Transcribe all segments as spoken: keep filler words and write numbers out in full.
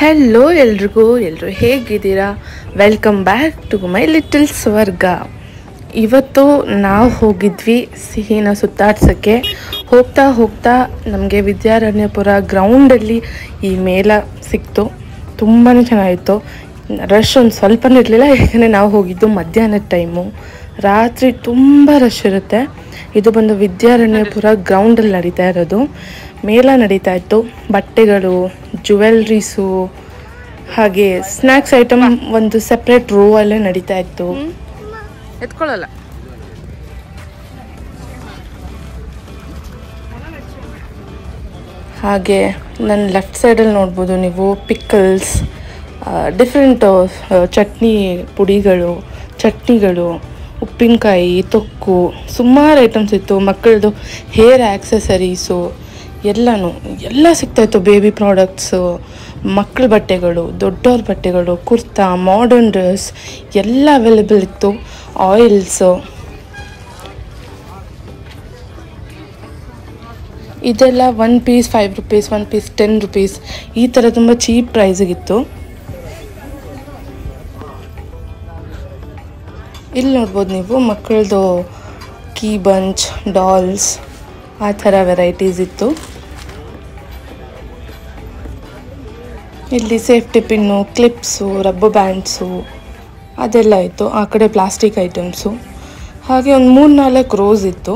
Hello ಎಲ್ರಿಗೂ ಎಲ್ಲರೂ ಹೇಗಿದ್ದೀರಾ? Welcome back to my little ಸ್ವರ್ಗ. ಇವತ್ತು ನಾವು ಹೋಗಿದ್ವಿ ಸಿಹಿನ ಸುತ್ತಾಡ್ಸೋಕ್ಕೆ. ಹೋಗ್ತಾ ಹೋಗ್ತಾ ನಮಗೆ ವಿದ್ಯಾರಣ್ಯಪುರ ಗ್ರೌಂಡಲ್ಲಿ ಈ ಮೇಳ ಸಿಕ್ತು. ತುಂಬಾ ಚೆನ್ನಾಗಿತ್ತು. ರಶ್ ಒಂದು ಸ್ವಲ್ಪನೂ ಇರಲಿಲ್ಲ, ಯಾಕಂದರೆ ನಾವು ಹೋಗಿದ್ದು ಮಧ್ಯಾಹ್ನದ ಟೈಮು. ರಾತ್ರಿ ತುಂಬ ರಶ್ ಇರುತ್ತೆ. ಇದು ಬಂದು ವಿದ್ಯಾರಣ್ಯಪುರ ಗ್ರೌಂಡಲ್ಲಿ ನಡೀತಾ ಇರೋದು. ಮೇಳ ನಡೀತಾ ಇತ್ತು. ಬಟ್ಟೆಗಳು, ಜುವೆಲ್ರೀಸು, ಹಾಗೆ ಸ್ನ್ಯಾಕ್ಸ್ ಐಟಮ್ ಒಂದು ಸೆಪ್ರೇಟ್ ರೋ ಅಲ್ಲೇ ನಡೀತಾ ಇತ್ತು. ಎತ್ಕೊಳ್ಳಲ್ಲ. ಹಾಗೆ ನನ್ನ ಲೆಫ್ಟ್ ಸೈಡಲ್ಲಿ ನೋಡ್ಬೋದು ನೀವು ಪಿಕ್ಕಲ್ಸ್, ಡಿಫ್ರೆಂಟ್ ಚಟ್ನಿ ಪುಡಿಗಳು, ಚಟ್ನಿಗಳು, ಉಪ್ಪಿನಕಾಯಿ, ತೊಕ್ಕು, ಸುಮಾರು ಐಟಮ್ಸ್ ಇತ್ತು. ಮಕ್ಕಳದು ಹೇರ್ ಆ್ಯಕ್ಸಸರೀಸು ಎಲ್ಲನೂ ಎಲ್ಲ ಸಿಗ್ತಾಯಿತ್ತು. ಬೇಬಿ ಪ್ರಾಡಕ್ಟ್ಸು, ಮಕ್ಕಳ ಬಟ್ಟೆಗಳು, ದೊಡ್ಡವ್ರ ಬಟ್ಟೆಗಳು, ಕುರ್ತಾ, ಮಾಡರ್ನ್ ಡ್ರೆಸ್ ಎಲ್ಲ ಅವೈಲೇಬಲ್ ಇತ್ತು. ಆಯಿಲ್ಸು, ಇದೆಲ್ಲ one piece five rupees, one piece ten rupees, ಈ ಥರ ತುಂಬ ಚೀಪ್ ಪ್ರೈಸಿಗಿತ್ತು. ಇಲ್ಲಿ ನೋಡ್ಬೋದು ನೀವು ಮಕ್ಕಳದು ಕೀ ಬಂಚ್, ಡಾಲ್ಸ್, ಆ ಥರ ವೆರೈಟೀಸ್ ಇತ್ತು. ಇಲ್ಲಿ safety pin, clips, rubber bands ಅದೆಲ್ಲ ಇತ್ತು. ಆ ಕಡೆ ಪ್ಲಾಸ್ಟಿಕ್ ಐಟಮ್ಸು. ಹಾಗೆ ಒಂದು ಮೂರು ನಾಲ್ಕು ರೋಸ್ ಇತ್ತು.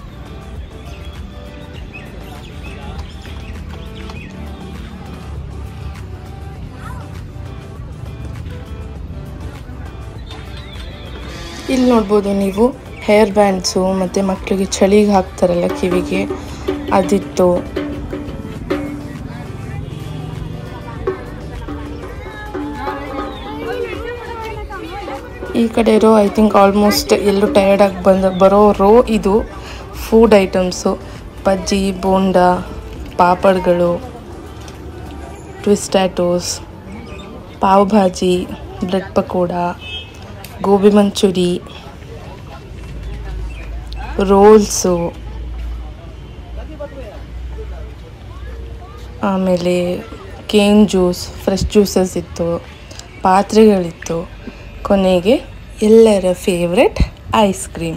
ಇಲ್ಲಿ ನೋಡ್ಬೋದು ನೀವು ಹೇರ್ ಬ್ಯಾಂಡ್ಸು ಮತ್ತು ಮಕ್ಕಳಿಗೆ ಚಳಿಗೆ ಹಾಕ್ತಾರಲ್ಲ ಕಿವಿಗೆ, ಅದಿತ್ತು. ಈ ಕಡೆ ರೋ ಐ ಥಿಂಕ್ ಆಲ್ಮೋಸ್ಟ್ ಎಲ್ಲರೂ ಟಯರ್ಡಾಗಿ ಬಂದು ಬರೋ ರೋ ಇದು. ಫುಡ್ ಐಟಮ್ಸು, ಬಜ್ಜಿ, ಬೋಂಡ, ಪಾಪಡ್ಗಳು, ಟ್ವಿಸ್ಟಾಟೋಸ್, ಪಾವ್ ಭಾಜಿ, ಬ್ರೆಡ್ ಪಕೋಡ, ಗೋಬಿ ಮಂಚೂರಿ, ರೋಲ್ಸು, ಆಮೇಲೆ ಕೇನ್ ಜ್ಯೂಸ್, ಫ್ರೆಶ್ ಜ್ಯೂಸಸ್ ಇತ್ತು, ಪಾತ್ರೆಗಳಿತ್ತು. ಕೊನೆಗೆ ಎಲ್ಲರ ಫೇವ್ರೆಟ್ ಐಸ್ ಕ್ರೀಮ್.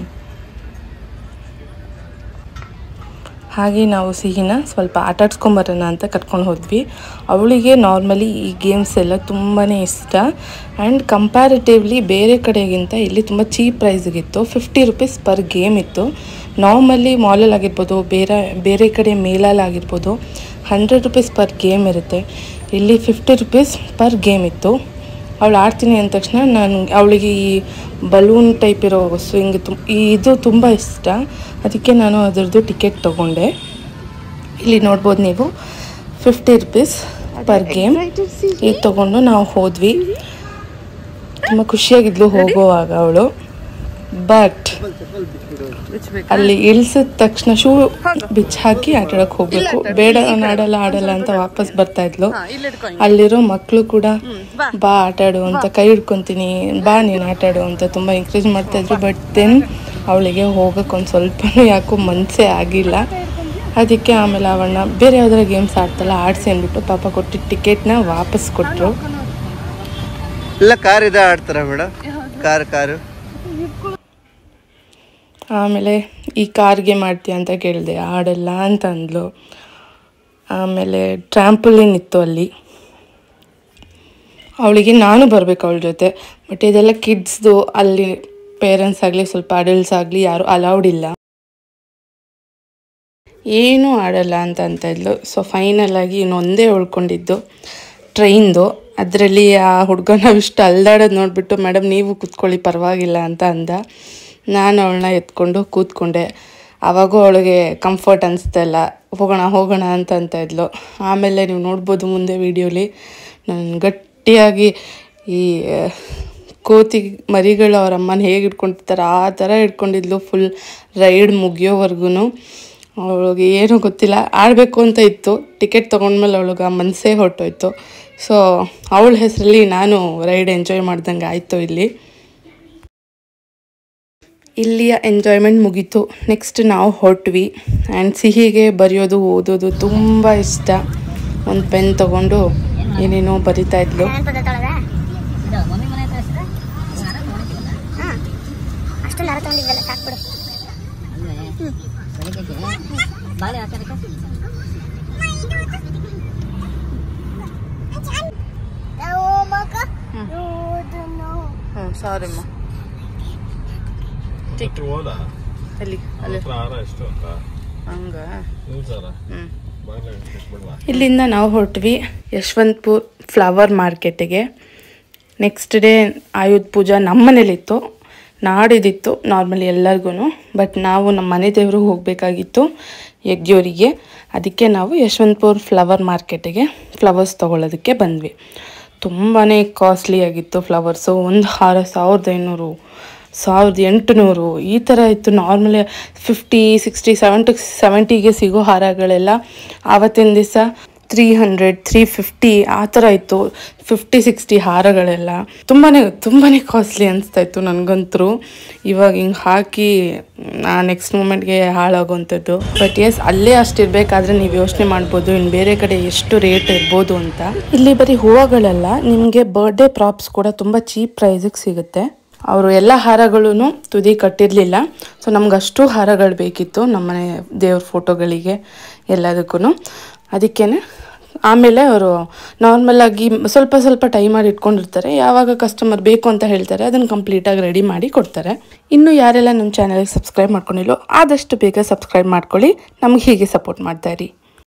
ಹಾಗೆ ನಾವು ಸಿಹಿನ ಸ್ವಲ್ಪ ಆಟ ಆಡ್ಸ್ಕೊಂಬರೋಣ ಅಂತ ಕರ್ಕೊಂಡು ಹೋದ್ವಿ. ಅವಳಿಗೆ ನಾರ್ಮಲಿ ಈ ಗೇಮ್ಸ್ ಎಲ್ಲ ತುಂಬಾ ಇಷ್ಟ. ಆ್ಯಂಡ್ ಕಂಪ್ಯಾರಿಟಿವ್ಲಿ ಬೇರೆ ಕಡೆಗಿಂತ ಇಲ್ಲಿ ತುಂಬ ಚೀಪ್ ಪ್ರೈಸಿಗಿತ್ತು. ಫಿಫ್ಟಿ ರುಪೀಸ್ ಪರ್ ಗೇಮ್ ಇತ್ತು. ನಾರ್ಮಲಿ ಮಾಲಲ್ಲಿ ಆಗಿರ್ಬೋದು, ಬೇರೆ ಬೇರೆ ಕಡೆ ಮೇಲಲ್ಲಾಗಿರ್ಬೋದು ಹಂಡ್ರೆಡ್ ರುಪೀಸ್ ಪರ್ ಗೇಮ್ ಇರುತ್ತೆ. ಇಲ್ಲಿ ಫಿಫ್ಟಿ ರುಪೀಸ್ ಪರ್ ಗೇಮ್ ಇತ್ತು. ಅವಳು ಆಡ್ತೀನಿ ಅಂದ ತಕ್ಷಣ ನಾನು ಅವಳಿಗೆ ಈ ಬಲೂನ್ ಟೈಪ್ ಇರೋ ಸ್ವಿಂಗ್ ತು ಇದು ತುಂಬ ಇಷ್ಟ. ಅದಕ್ಕೆ ನಾನು ಅದರದ್ದು ಟಿಕೆಟ್ ತೊಗೊಂಡೆ. ಇಲ್ಲಿ ನೋಡ್ಬೋದು ನೀವು ಫಿಫ್ಟಿ ರುಪೀಸ್ ಪರ್ ಗೇಮ್. ಇದು ತೊಗೊಂಡು ನಾವು ಹೋದ್ವಿ. ತುಂಬ ಖುಷಿಯಾಗಿದ್ಲು ಹೋಗುವಾಗ ಅವಳು. ಬಟ್ ಅಲ್ಲಿ ಇಳಿಸಿದ ತಕ್ಷಣ ಶೂ ಬಿಚ್ಚಿ ಹಾಕಿ ಆಟಾಡಕ್ಕೆ ಹೋಗ್ಬೇಕು. ಬೇಡ ನಾನು ಆಡಲ್ಲ ಆಡಲ್ಲ ಅಂತ ವಾಪಸ್ ಬರ್ತಾ ಇದ್ಲು. ಅಲ್ಲಿರೋ ಮಕ್ಕಳು ಕೂಡ ಬಾ ಆಟಾಡು ಅಂತ, ಕೈ ಹಿಡ್ಕೊತೀನಿ, ಬಾ ನೀನು ಆಟಾಡು ಅಂತ ತುಂಬ ಎಂಕರೇಜ್ ಮಾಡ್ತಾಯಿದ್ರು. ಬಟ್ ದೆನ್ ಅವಳಿಗೆ ಹೋಗೋಕೆ ಒಂದು ಸ್ವಲ್ಪನೂ ಯಾಕೋ ಮನಸ್ಸೇ ಆಗಿಲ್ಲ. ಅದಕ್ಕೆ ಆಮೇಲೆ ಅವಳನ್ನ ಬೇರೆ ಯಾವ್ದಾರ ಗೇಮ್ಸ್ ಆಡ್ತಲ್ಲ ಆಡಿಸಿ ಅಂದ್ಬಿಟ್ಟು ಪಾಪ ಕೊಟ್ಟಿದ್ದ ಟಿಕೆಟ್ನ ವಾಪಸ್ ಕೊಟ್ಟರು. ಇಲ್ಲ ಕಾರ್ ಇದೆ ಆಡ್ತಾರ ಮೇಡಮ್, ಕಾರ್ ಕಾರು. ಆಮೇಲೆ ಈ ಕಾರ್ಗೆ ಮಾಡ್ತೀಯ ಅಂತ ಕೇಳಿದೆ, ಆಡಲ್ಲ ಅಂತ ಅಂದ್ಲು. ಆಮೇಲೆ ಟ್ರ್ಯಾಂಪಲಿನ್ ಇತ್ತು ಅಲ್ಲಿ. ಅವಳಿಗೆ ನಾನು ಬರಬೇಕು ಅವಳ ಜೊತೆ. ಬಟ್ ಇದೆಲ್ಲ ಕಿಡ್ಸ್ದು, ಅಲ್ಲಿ ಪೇರೆಂಟ್ಸ್ ಆಗಲಿ ಸ್ವಲ್ಪ ಅಡಲ್ಟ್ಸ್ ಆಗಲಿ ಯಾರು ಅಲೌಡ್ ಇಲ್ಲ, ಏನೂ ಆಡಲ್ಲ ಅಂತ ಅಂತ ಇದ್ಲು. ಸೊ ಫೈನಲ್ ಆಗಿ ಇನ್ನೊಂದೇ ಉಳ್ಕೊಂಡಿದ್ದು ಟ್ರೈನ್ದು. ಅದರಲ್ಲಿ ಆ ಹುಡುಗ ನಾವಿಷ್ಟು ಅಲ್ದಾಡೋದು ನೋಡಿಬಿಟ್ಟು ಮೇಡಮ್ ನೀವು ಕೂತ್ಕೊಳ್ಳಿ ಪರವಾಗಿಲ್ಲ ಅಂತ ಅಂದ. ನಾನು ಅವಳನ್ನ ಎತ್ಕೊಂಡು ಕೂತ್ಕೊಂಡೆ. ಆವಾಗೂ ಅವಳಿಗೆ ಕಂಫರ್ಟ್ ಅನಿಸ್ತಾಯಿಲ್ಲ. ಹೋಗೋಣ ಹೋಗೋಣ ಅಂತ ಅಂತ ಇದ್ಲು. ಆಮೇಲೆ ನೀವು ನೋಡ್ಬೋದು ಮುಂದೆ ವೀಡಿಯೋಲಿ ನಾನು ಗಟ್ಟಿಯಾಗಿ ಈ ಕೋತಿ ಮರಿಗಳು ಅವ್ರ ಅಮ್ಮನ ಹೇಗೆ ಇಟ್ಕೊಂಡಿರ್ತಾರೆ ಆ ಥರ ಇಟ್ಕೊಂಡಿದ್ಲು ಫುಲ್ ರೈಡ್ ಮುಗಿಯೋವರೆಗೂ. ಅವಳಿಗೆ ಏನೂ ಗೊತ್ತಿಲ್ಲ, ಆಡಬೇಕು ಅಂತ ಇತ್ತು. ಟಿಕೆಟ್ ತೊಗೊಂಡ್ಮೇಲೆ ಅವಳಿಗೆ ಆ ಮನಸ್ಸೇ ಹೊರಟೋಯ್ತು. ಸೊ ಅವಳ ಹೆಸರಲ್ಲಿ ನಾನು ರೈಡ್ ಎಂಜಾಯ್ ಮಾಡ್ದಂಗೆ ಆಯಿತು. ಇಲ್ಲಿ ಇಲ್ಲಿಯ ಎಂಜಾಯ್ಮೆಂಟ್ ಮುಗೀತು. ನೆಕ್ಸ್ಟ್ ನಾವು ಹೊರಟ್ವಿ. ಆ್ಯಂಡ್ ಸಿಹಿಗೆ ಬರೆಯೋದು ಓದೋದು ತುಂಬ ಇಷ್ಟ. ಒಂದು ಪೆನ್ ತೊಗೊಂಡು ಏನೇನೋ ಬರಿತಾ ಇದ್ಲು. ಸಾರಿ ಅಮ್ಮ. ಅಲ್ಲಿ ಹಂಗ ಇಲ್ಲಿಂದ ನಾವು ಹೊರಟ್ವಿ ಯಶವಂತಪುರ್ ಫ್ಲವರ್ ಮಾರ್ಕೆಟಿಗೆ. ನೆಕ್ಸ್ಟ್ ಡೇ ಆಯುಧ ಪೂಜಾ ನಮ್ಮ ಮನೇಲಿತ್ತು, ನಾಡಿದಿತ್ತು ನಾರ್ಮಲಿ ಎಲ್ಲರಿಗೂ. ಬಟ್ ನಾವು ನಮ್ಮ ಮನೆ ದೇವ್ರಿಗೆ ಹೋಗಬೇಕಾಗಿತ್ತು ಯಗ್ಜೋರಿಗೆ. ಅದಕ್ಕೆ ನಾವು ಯಶವಂತಪುರ್ ಫ್ಲವರ್ ಮಾರ್ಕೆಟಿಗೆ ಫ್ಲವರ್ಸ್ ತೊಗೊಳ್ಳೋದಕ್ಕೆ ಬಂದ್ವಿ. ತುಂಬಾ ಕಾಸ್ಟ್ಲಿ ಆಗಿತ್ತು ಫ್ಲವರ್ಸು. ಒಂದು ಹಾರ ಸಾವಿರದ ಐನೂರು, ಸಾವಿರದ ಎಂಟುನೂರು ಈ ಥರ ಇತ್ತು. ನಾರ್ಮಲಿ ಫಿಫ್ಟಿ ಸಿಕ್ಸ್ಟಿ ಸೆವೆಂಟಿ ಸೆವೆಂಟಿಗೆ ಸಿಗೋ ಹಾರಗಳೆಲ್ಲ ಆವತ್ತಿನ ದಿವಸ ತ್ರೀ ಹಂಡ್ರೆಡ್ ತ್ರೀ ಫಿಫ್ಟಿ ಆ ಥರ ಇತ್ತು. ಫಿಫ್ಟಿ ಸಿಕ್ಸ್ಟಿ ಹಾರಗಳೆಲ್ಲ ತುಂಬಾ ತುಂಬಾ ಕಾಸ್ಟ್ಲಿ ಅನಿಸ್ತಾಯಿತ್ತು ನನಗಂತೂ. ಇವಾಗ ಹಿಂಗೆ ಹಾಕಿ ನೆಕ್ಸ್ಟ್ ಮೂಮೆಂಟ್ಗೆ ಹಾಳಾಗೋವಂಥದ್ದು. ಬಟ್ ಎಸ್, ಅಲ್ಲೇ ಅಷ್ಟಿರಬೇಕಾದ್ರೆ ನೀವು ಯೋಚನೆ ಮಾಡ್ಬೋದು ಇನ್ನು ಬೇರೆ ಕಡೆ ಎಷ್ಟು ರೇಟ್ ಇರ್ಬೋದು ಅಂತ. ಇಲ್ಲಿ ಬರೀ ಹೂವುಗಳೆಲ್ಲ, ನಿಮಗೆ ಬರ್ಡೇ ಪ್ರಾಪ್ಸ್ ಕೂಡ ತುಂಬ ಚೀಪ್ ಪ್ರೈಸಿಗೆ ಸಿಗುತ್ತೆ. ಅವರು ಎಲ್ಲ ಹಾರಗಳೂ ತುದಿ ಕಟ್ಟಿರಲಿಲ್ಲ. ಸೊ ನಮ್ಗೆ ಅಷ್ಟು ಹಾರಗಳು ಬೇಕಿತ್ತು ನಮ್ಮನೆ ದೇವ್ರ ಫೋಟೋಗಳಿಗೆ ಎಲ್ಲದಕ್ಕೂ. ಅದಕ್ಕೇ ಆಮೇಲೆ ಅವರು ನಾರ್ಮಲಾಗಿ ಸ್ವಲ್ಪ ಸ್ವಲ್ಪ ಟೈಮ್ ಮಾಡಿ ಇಟ್ಕೊಂಡಿರ್ತಾರೆ. ಯಾವಾಗ ಕಸ್ಟಮರ್ ಬೇಕು ಅಂತ ಹೇಳ್ತಾರೆ ಅದನ್ನು ಕಂಪ್ಲೀಟಾಗಿ ರೆಡಿ ಮಾಡಿ ಕೊಡ್ತಾರೆ. ಇನ್ನು ಯಾರೆಲ್ಲ ನಮ್ಮ ಚಾನಲ್ಗೆ ಸಬ್ಸ್ಕ್ರೈಬ್ ಮಾಡ್ಕೊಂಡಿಲ್ಲೋ ಆದಷ್ಟು ಬೇಗ ಸಬ್ಸ್ಕ್ರೈಬ್ ಮಾಡ್ಕೊಳ್ಳಿ. ನಮ್ಗೆ ಹೀಗೆ ಸಪೋರ್ಟ್ ಮಾಡ್ತಾ ಇರಿ.